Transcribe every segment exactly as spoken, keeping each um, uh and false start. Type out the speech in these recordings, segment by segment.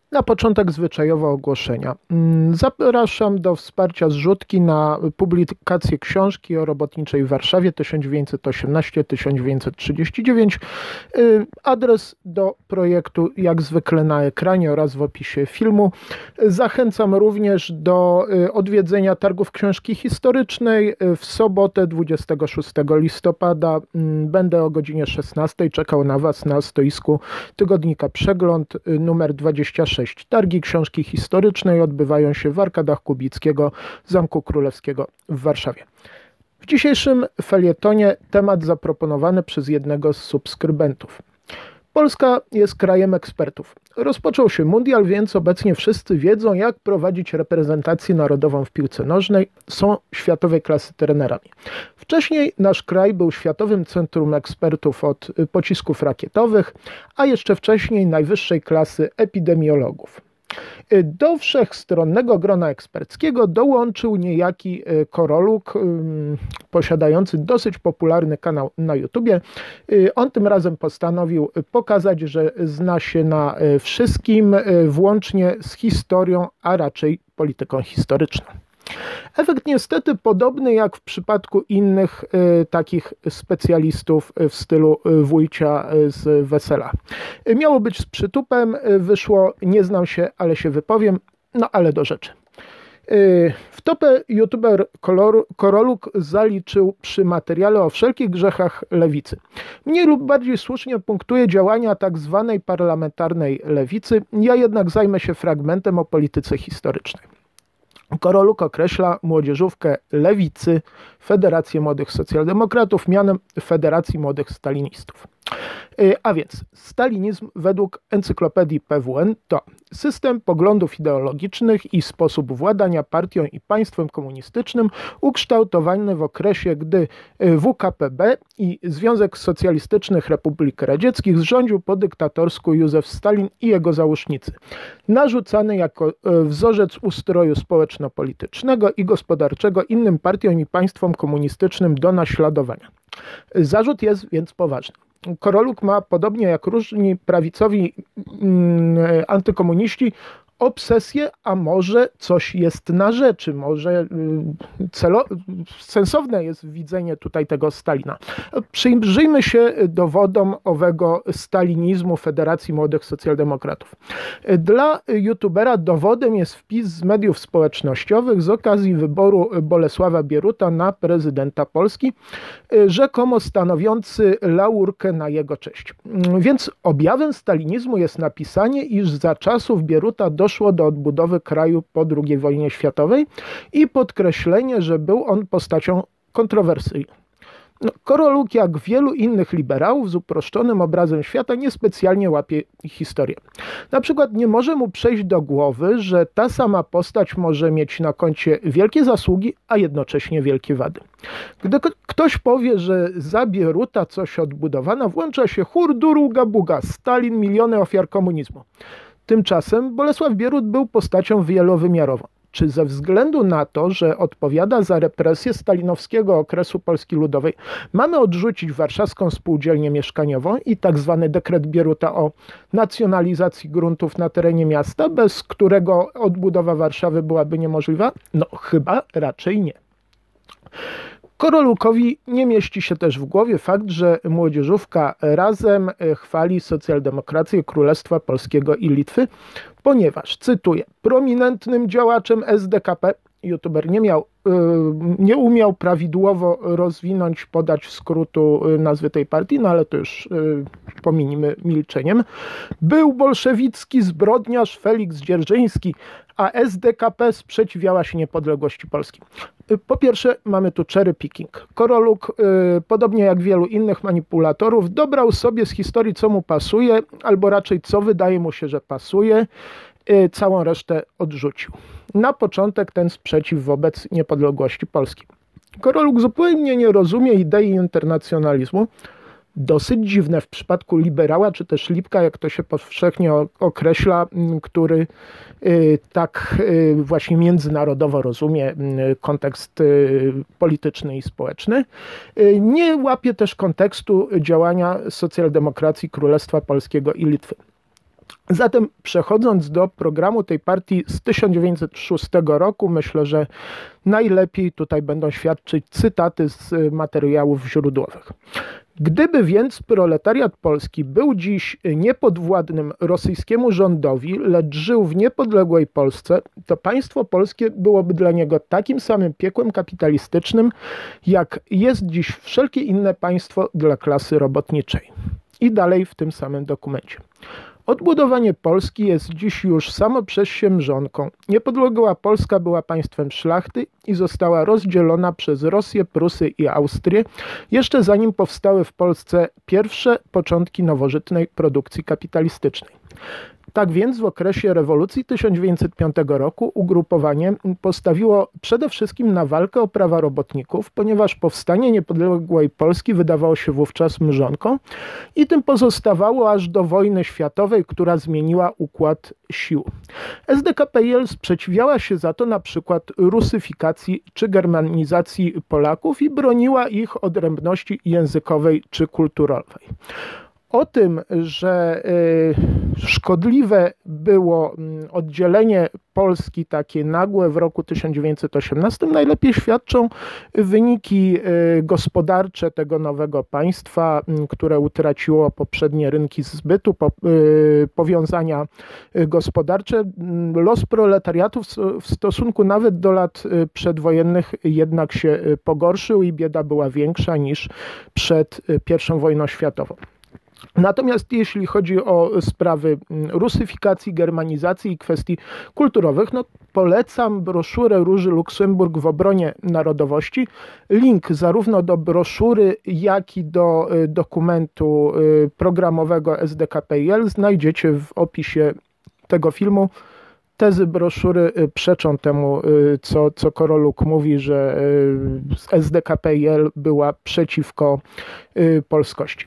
Na początek zwyczajowe ogłoszenia. Zapraszam do wsparcia zrzutki na publikację książki o robotniczej Warszawie tysiąc dziewięćset osiemnaście do tysiąc dziewięćset trzydzieści dziewięć. Adres do projektu jak zwykle na ekranie oraz w opisie filmu. Zachęcam również do odwiedzenia targów książki historycznej. W sobotę dwudziestego szóstego listopada będę o godzinie szesnastej czekał na Was na stoisku tygodnika Przegląd numer dwadzieścia sześć. Targi książki historycznej odbywają się w arkadach Kubickiego Zamku Królewskiego w Warszawie. W dzisiejszym felietonie temat zaproponowany przez jednego z subskrybentów. Polska jest krajem ekspertów. Rozpoczął się mundial, więc obecnie wszyscy wiedzą, jak prowadzić reprezentację narodową w piłce nożnej. Są światowej klasy trenerami. Wcześniej nasz kraj był światowym centrum ekspertów od pocisków rakietowych, a jeszcze wcześniej najwyższej klasy epidemiologów. Do wszechstronnego grona eksperckiego dołączył niejaki Koroluk, posiadający dosyć popularny kanał na YouTubie. On tym razem postanowił pokazać, że zna się na wszystkim, włącznie z historią, a raczej polityką historyczną. Efekt niestety podobny jak w przypadku innych y, takich specjalistów w stylu Wójcia z Wesela. Miało być z przytupem, wyszło nie znam się, ale się wypowiem, no ale do rzeczy. Y, w topę youtuber Koroluk zaliczył przy materiale o wszelkich grzechach lewicy. Mniej lub bardziej słusznie punktuje działania tak zwanej parlamentarnej lewicy, ja jednak zajmę się fragmentem o polityce historycznej. Koroluk określa młodzieżówkę lewicy, Federację Młodych Socjaldemokratów, mianem Federacji Młodych Stalinistów. A więc stalinizm według encyklopedii P W N to system poglądów ideologicznych i sposób władania partią i państwem komunistycznym ukształtowany w okresie, gdy W K P B i Związek Socjalistycznych Republik Radzieckich zrządził po dyktatorsku Józef Stalin i jego załóżnicy, narzucany jako wzorzec ustroju społeczno-politycznego i gospodarczego innym partiom i państwom komunistycznym do naśladowania. Zarzut jest więc poważny. Koroluk ma, podobnie jak różni prawicowi mm, antykomuniści, obsesję, a może coś jest na rzeczy, może celo, sensowne jest widzenie tutaj tego Stalina. Przyjrzyjmy się dowodom owego stalinizmu Federacji Młodych Socjaldemokratów. Dla youtubera dowodem jest wpis z mediów społecznościowych z okazji wyboru Bolesława Bieruta na prezydenta Polski, rzekomo stanowiący laurkę na jego cześć. Więc objawem stalinizmu jest napisanie, iż za czasów Bieruta do doszło do odbudowy kraju po drugiej wojnie światowej i podkreślenie, że był on postacią kontrowersyjną. No, Koroluk, jak wielu innych liberałów z uproszczonym obrazem świata, niespecjalnie łapie historię. Na przykład nie może mu przejść do głowy, że ta sama postać może mieć na koncie wielkie zasługi, a jednocześnie wielkie wady. Gdy ktoś powie, że za Bieruta coś odbudowano, włącza się hurdu, buga, Stalin, miliony ofiar komunizmu. Tymczasem Bolesław Bierut był postacią wielowymiarową. Czy ze względu na to, że odpowiada za represję stalinowskiego okresu Polski Ludowej, mamy odrzucić warszawską spółdzielnię mieszkaniową i tak zwany dekret Bieruta o nacjonalizacji gruntów na terenie miasta, bez którego odbudowa Warszawy byłaby niemożliwa? No chyba raczej nie. Korolukowi nie mieści się też w głowie fakt, że młodzieżówka Razem chwali socjaldemokrację Królestwa Polskiego i Litwy, ponieważ, cytuję, prominentnym działaczem S D K P, youtuber nie miał, nie umiał prawidłowo rozwinąć, podać skrótu nazwy tej partii, no ale to już pominimy milczeniem, był bolszewicki zbrodniarz Feliks Dzierżyński, a S D K P sprzeciwiała się niepodległości Polski. Po pierwsze, mamy tu cherry picking. Koroluk, yy, podobnie jak wielu innych manipulatorów, dobrał sobie z historii, co mu pasuje, albo raczej co wydaje mu się, że pasuje, yy, całą resztę odrzucił. Na początek ten sprzeciw wobec niepodległości Polski. Koroluk zupełnie nie rozumie idei internacjonalizmu. Dosyć dziwne w przypadku liberała, czy też Lipka, jak to się powszechnie określa, który tak właśnie międzynarodowo rozumie kontekst polityczny i społeczny. Nie łapie też kontekstu działania socjaldemokracji Królestwa Polskiego i Litwy. Zatem przechodząc do programu tej partii z tysiąc dziewięćset szóstego roku, myślę, że najlepiej tutaj będą świadczyć cytaty z materiałów źródłowych. Gdyby więc proletariat polski był dziś niepodwładnym rosyjskiemu rządowi, lecz żył w niepodległej Polsce, to państwo polskie byłoby dla niego takim samym piekłem kapitalistycznym, jak jest dziś wszelkie inne państwo dla klasy robotniczej. I dalej w tym samym dokumencie. Odbudowanie Polski jest dziś już samo przez się mrzonką. Niepodległa Polska była państwem szlachty i została rozdzielona przez Rosję, Prusy i Austrię, jeszcze zanim powstały w Polsce pierwsze początki nowożytnej produkcji kapitalistycznej. Tak więc w okresie rewolucji tysiąc dziewięćset piątego roku ugrupowanie postawiło przede wszystkim na walkę o prawa robotników, ponieważ powstanie niepodległej Polski wydawało się wówczas mrzonką i tym pozostawało aż do wojny światowej, która zmieniła układ sił. S D K P I L sprzeciwiała się za to na przykład rusyfikacji czy germanizacji Polaków i broniła ich odrębności językowej czy kulturowej. O tym, że y, szkodliwe było oddzielenie Polski takie nagłe w roku tysiąc dziewięćset osiemnastym, najlepiej świadczą wyniki y, gospodarcze tego nowego państwa, y, które utraciło poprzednie rynki zbytu, po, y, powiązania gospodarcze. Los proletariatu w, w stosunku nawet do lat przedwojennych jednak się pogorszył i bieda była większa niż przed pierwszą wojną światową. Natomiast jeśli chodzi o sprawy rusyfikacji, germanizacji i kwestii kulturowych, no polecam broszurę Róży Luksemburg w obronie narodowości. Link zarówno do broszury, jak i do dokumentu programowego S D K P I L znajdziecie w opisie tego filmu. Tezy broszury przeczą temu, co, co Koroluk mówi, że S D K P I L była przeciwko polskości.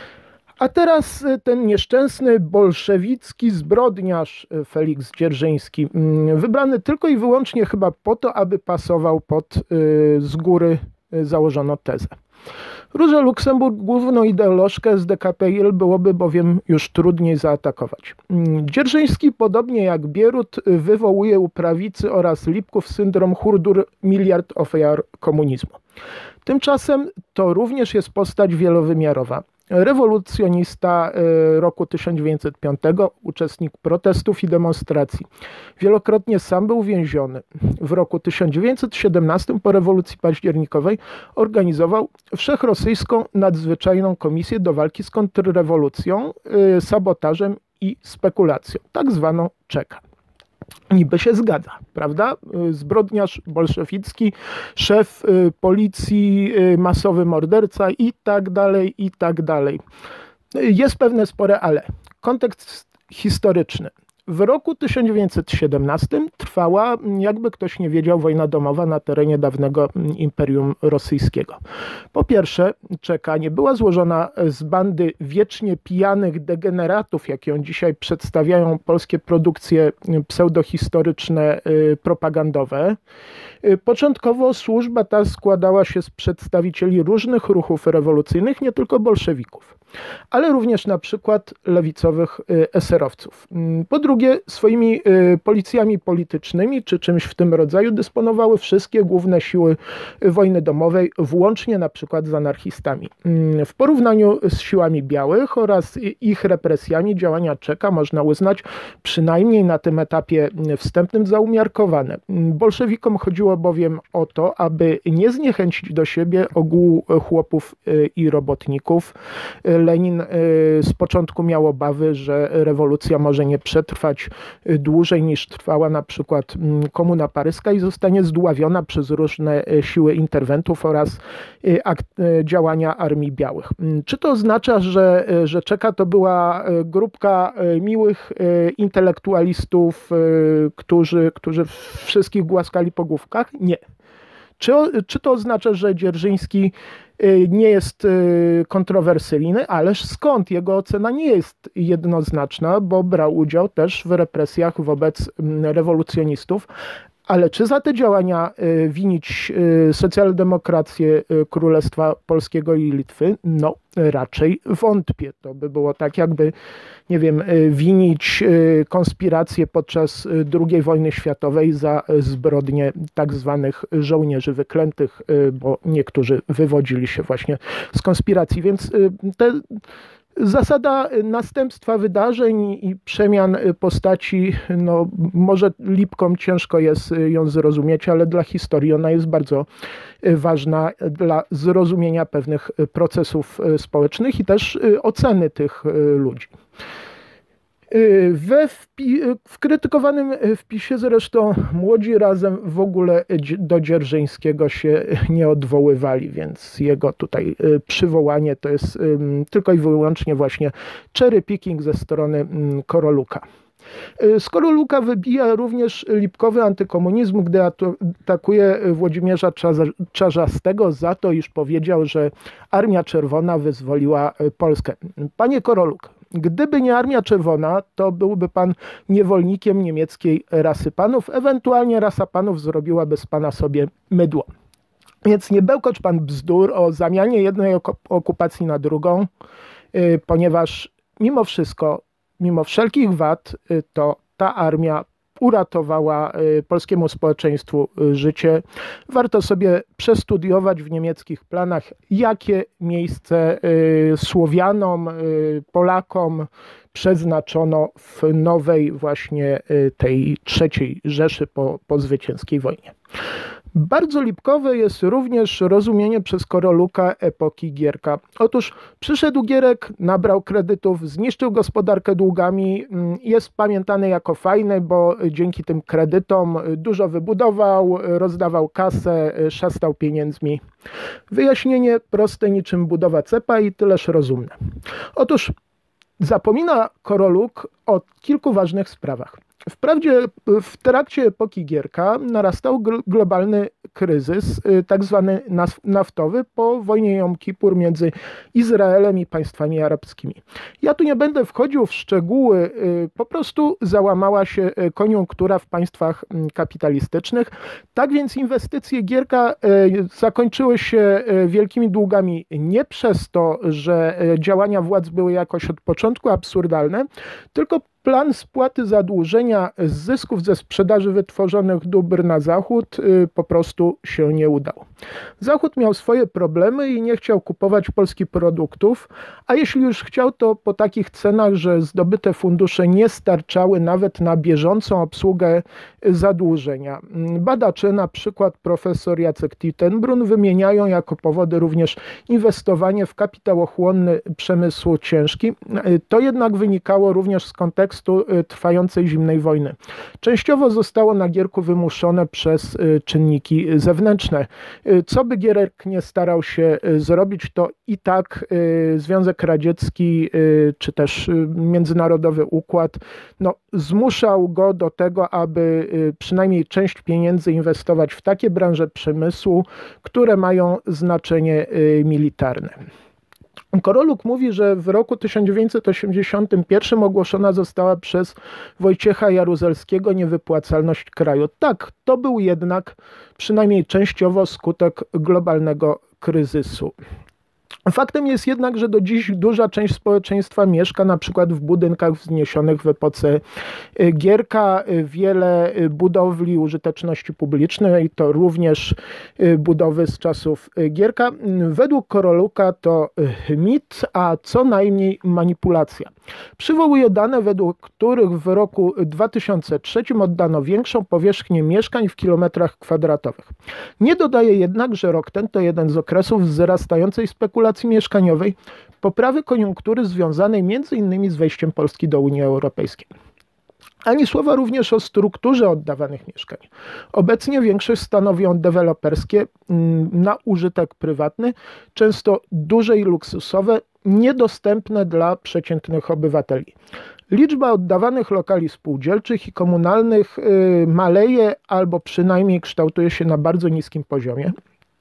A teraz ten nieszczęsny bolszewicki zbrodniarz Feliks Dzierżyński, wybrany tylko i wyłącznie chyba po to, aby pasował pod z góry założoną tezę. Różę Luksemburg, główną ideolożkę S D K P I L, byłoby bowiem już trudniej zaatakować. Dzierżyński, podobnie jak Bierut, wywołuje u prawicy oraz Lipków syndrom Hurdur miliard ofiar komunizmu. Tymczasem to również jest postać wielowymiarowa. Rewolucjonista roku tysiąc dziewięćset piątego, uczestnik protestów i demonstracji. Wielokrotnie sam był więziony. W roku tysiąc dziewięćset siedemnastym po rewolucji październikowej organizował wszechrosyjską nadzwyczajną komisję do walki z kontrrewolucją, sabotażem i spekulacją, tak zwaną czeka. Niby się zgadza, prawda? Zbrodniarz bolszewicki, szef policji, masowy morderca i tak dalej, i tak dalej. Jest pewne spore ale. Kontekst historyczny. W roku tysiąc dziewięćset siedemnastym trwała, jakby ktoś nie wiedział, wojna domowa na terenie dawnego Imperium Rosyjskiego. Po pierwsze, czeka nie była złożona z bandy wiecznie pijanych degeneratów, jak ją dzisiaj przedstawiają polskie produkcje pseudohistoryczne, propagandowe. Początkowo służba ta składała się z przedstawicieli różnych ruchów rewolucyjnych, nie tylko bolszewików, ale również na przykład lewicowych eserowców. Po drugie, swoimi policjami politycznymi czy czymś w tym rodzaju dysponowały wszystkie główne siły wojny domowej, włącznie na przykład z anarchistami. W porównaniu z siłami białych oraz ich represjami działania czeka można uznać przynajmniej na tym etapie wstępnym za umiarkowane. Bolszewikom chodziło bowiem o to, aby nie zniechęcić do siebie ogółu chłopów i robotników. Lenin z początku miał obawy, że rewolucja może nie przetrwać dłużej niż trwała na przykład Komuna Paryska i zostanie zdławiona przez różne siły interwentów oraz akt, działania Armii Białych. Czy to oznacza, że, że czeka to była grupka miłych intelektualistów, którzy, którzy wszystkich głaskali po główkach? Nie. Czy, czy to oznacza, że Dzierżyński nie jest kontrowersyjny? Ależ skąd? Jego ocena nie jest jednoznaczna, bo brał udział też w represjach wobec rewolucjonistów, Ale czy za te działania winić socjaldemokrację Królestwa Polskiego i Litwy? No raczej wątpię. To by było tak, jakby, nie wiem, winić konspirację podczas drugiej wojny światowej za zbrodnie tak zwanych żołnierzy wyklętych, bo niektórzy wywodzili się właśnie z konspiracji. Więc te zasada następstwa wydarzeń i przemian postaci, no może Lipkom ciężko jest ją zrozumieć, ale dla historii ona jest bardzo ważna dla zrozumienia pewnych procesów społecznych i też oceny tych ludzi. We wpi- w krytykowanym wpisie zresztą Młodzi Razem w ogóle do Dzierżyńskiego się nie odwoływali, więc jego tutaj przywołanie to jest tylko i wyłącznie właśnie cherry picking ze strony Koroluka. Z Koroluka wybija również lipkowy antykomunizm, gdy atakuje Włodzimierza Czarzastego za to, iż powiedział, że Armia Czerwona wyzwoliła Polskę. Panie Koroluk, gdyby nie Armia Czerwona, to byłby pan niewolnikiem niemieckiej rasy panów, ewentualnie rasa panów zrobiłaby z pana sobie mydło. Więc nie bełkocz pan bzdur o zamianie jednej okupacji na drugą, ponieważ mimo wszystko, mimo wszelkich wad, to ta armia uratowała polskiemu społeczeństwu życie. Warto sobie przestudiować w niemieckich planach, jakie miejsce Słowianom, Polakom przeznaczono w nowej właśnie tej trzeciej Rzeszy po, po zwycięskiej wojnie. Bardzo lipkowe jest również rozumienie przez Koroluka epoki Gierka. Otóż przyszedł Gierek, nabrał kredytów, zniszczył gospodarkę długami, jest pamiętany jako fajny, bo dzięki tym kredytom dużo wybudował, rozdawał kasę, szastał pieniędzmi. Wyjaśnienie proste niczym budowa cepa i tyleż rozumne. Otóż zapomina Koroluk o kilku ważnych sprawach. Wprawdzie w trakcie epoki Gierka narastał globalny kryzys, tak zwany naftowy, po wojnie Jom Kippur między Izraelem i państwami arabskimi. Ja tu nie będę wchodził w szczegóły, po prostu załamała się koniunktura w państwach kapitalistycznych. Tak więc inwestycje Gierka zakończyły się wielkimi długami nie przez to, że działania władz były jakoś od początku absurdalne, tylko plan spłaty zadłużenia z zysków ze sprzedaży wytworzonych dóbr na Zachód po prostu się nie udał. Zachód miał swoje problemy i nie chciał kupować polskich produktów, a jeśli już chciał, to po takich cenach, że zdobyte fundusze nie starczały nawet na bieżącą obsługę zadłużenia. Badacze, na przykład profesor Jacek Tittenbrun, wymieniają jako powody również inwestowanie w kapitałochłonny przemysł ciężki. To jednak wynikało również z kontekstu trwającej zimnej wojny. Częściowo zostało na Gierku wymuszone przez czynniki zewnętrzne. Co by Gierek nie starał się zrobić, to i tak Związek Radziecki czy też międzynarodowy układ no, zmuszał go do tego, aby przynajmniej część pieniędzy inwestować w takie branże przemysłu, które mają znaczenie militarne. Koroluk mówi, że w roku tysiąc dziewięćset osiemdziesiątym pierwszym ogłoszona została przez Wojciecha Jaruzelskiego niewypłacalność kraju. Tak, to był jednak przynajmniej częściowo skutek globalnego kryzysu. Faktem jest jednak, że do dziś duża część społeczeństwa mieszka na przykład w budynkach wzniesionych w epoce Gierka. Wiele budowli użyteczności publicznej to również budowy z czasów Gierka. Według Koroluka to mit, a co najmniej manipulacja. Przywołuje dane, według których w roku dwa tysiące trzecim oddano większą powierzchnię mieszkań w kilometrach kwadratowych. Nie dodaje jednak, że rok ten to jeden z okresów wzrastającej spekulacji mieszkaniowej, poprawy koniunktury związanej między innymi z wejściem Polski do Unii Europejskiej. Ani słowa również o strukturze oddawanych mieszkań. Obecnie większość stanowią deweloperskie na użytek prywatny, często duże i luksusowe, niedostępne dla przeciętnych obywateli. Liczba oddawanych lokali spółdzielczych i komunalnych maleje albo przynajmniej kształtuje się na bardzo niskim poziomie.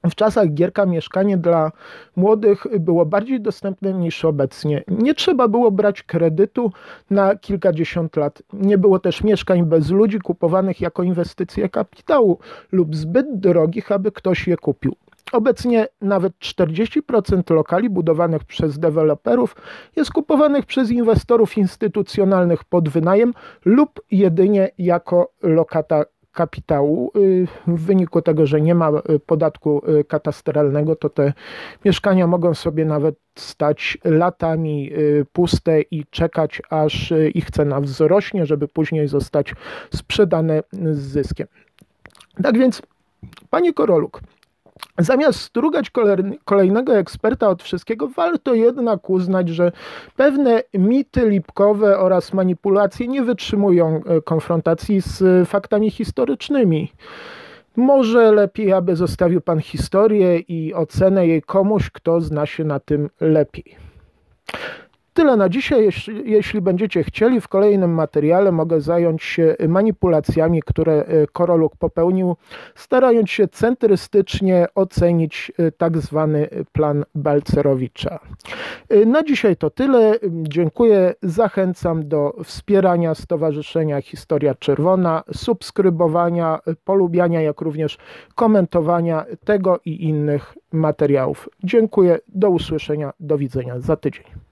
w czasach Gierka mieszkanie dla młodych było bardziej dostępne niż obecnie. Nie trzeba było brać kredytu na kilkadziesiąt lat. Nie było też mieszkań bez ludzi kupowanych jako inwestycje kapitału lub zbyt drogich, aby ktoś je kupił. Obecnie nawet czterdzieści procent lokali budowanych przez deweloperów jest kupowanych przez inwestorów instytucjonalnych pod wynajem lub jedynie jako lokata kapitału. W wyniku tego, że nie ma podatku katastralnego, to te mieszkania mogą sobie nawet stać latami puste i czekać, aż ich cena wzrośnie, żeby później zostać sprzedane z zyskiem. Tak więc, panie Koroluk, zamiast strugać kolejnego eksperta od wszystkiego, warto jednak uznać, że pewne mity lipkowe oraz manipulacje nie wytrzymują konfrontacji z faktami historycznymi. Może lepiej, aby zostawił pan historię i ocenę jej komuś, kto zna się na tym lepiej. Tyle na dzisiaj. Jeśli, jeśli będziecie chcieli, w kolejnym materiale mogę zająć się manipulacjami, które Koroluk popełnił, starając się centrystycznie ocenić tak zwany plan Balcerowicza. Na dzisiaj to tyle. Dziękuję. Zachęcam do wspierania Stowarzyszenia Historia Czerwona, subskrybowania, polubiania, jak również komentowania tego i innych materiałów. Dziękuję. Do usłyszenia. Do widzenia za tydzień.